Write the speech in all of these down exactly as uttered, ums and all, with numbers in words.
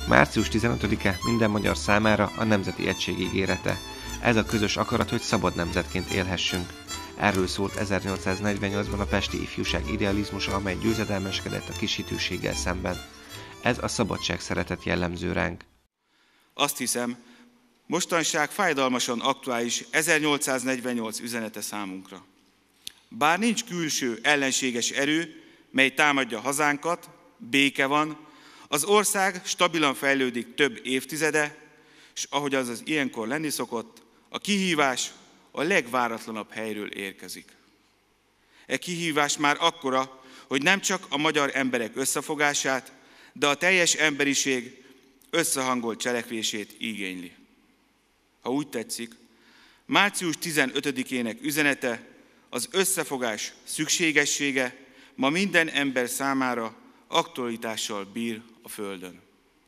március tizenötödike minden magyar számára a Nemzeti Egység ígérete. Ez a közös akarat, hogy szabad nemzetként élhessünk. Erről szólt ezernyolcszáznegyvennyolcban a pesti ifjúság idealizmusa, amely győzedelmeskedett a kishitűséggel szemben. Ez a szabadság szeretet jellemző ránk. Azt hiszem, mostanság fájdalmasan aktuális ezernyolcszáznegyvennyolc üzenete számunkra. Bár nincs külső ellenséges erő, mely támadja hazánkat, béke van, az ország stabilan fejlődik több évtizede, és ahogy az az ilyenkor lenni szokott, a kihívás a legváratlanabb helyről érkezik. E kihívás már akkora, hogy nem csak a magyar emberek összefogását, de a teljes emberiség összehangolt cselekvését igényli. Ha úgy tetszik, március tizenötödikének üzenete, az összefogás szükségessége ma minden ember számára aktualitással bír a Földön.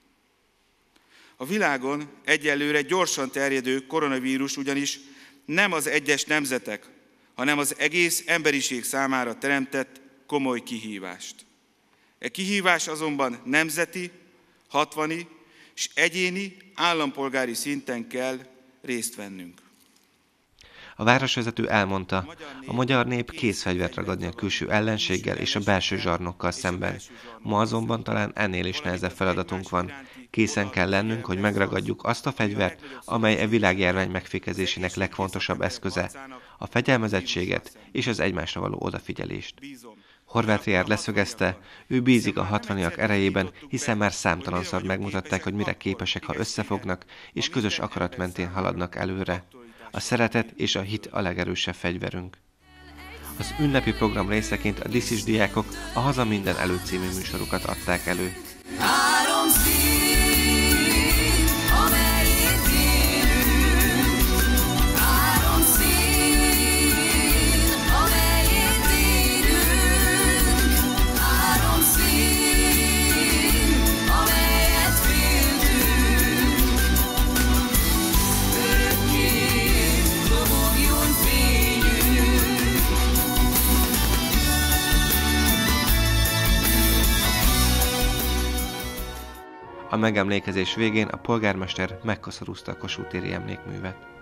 A világon egyelőre gyorsan terjedő koronavírus ugyanis nem az egyes nemzetek, hanem az egész emberiség számára teremtett komoly kihívást. E kihívás azonban nemzeti, hatvani és egyéni állampolgári szinten kell részt vennünk. A városvezető elmondta, a magyar nép kész fegyvert ragadni a külső ellenséggel és a belső zsarnokkal szemben. Ma azonban talán ennél is nehezebb feladatunk van. Készen kell lennünk, hogy megragadjuk azt a fegyvert, amely a világjárvány megfékezésének legfontosabb eszköze, a fegyelmezettséget és az egymásra való odafigyelést. Horváth Richárd leszögezte, ő bízik a hatvaniak erejében, hiszen már számtalanszor megmutatták, hogy mire képesek, ha összefognak, és közös akarat mentén haladnak előre. A szeretet és a hit a legerősebb fegyverünk. Az ünnepi program részeként a diszis diákok a Haza minden előtt című műsorukat adták elő. A megemlékezés végén a polgármester megkoszorúzta a Kossuth téri emlékművet.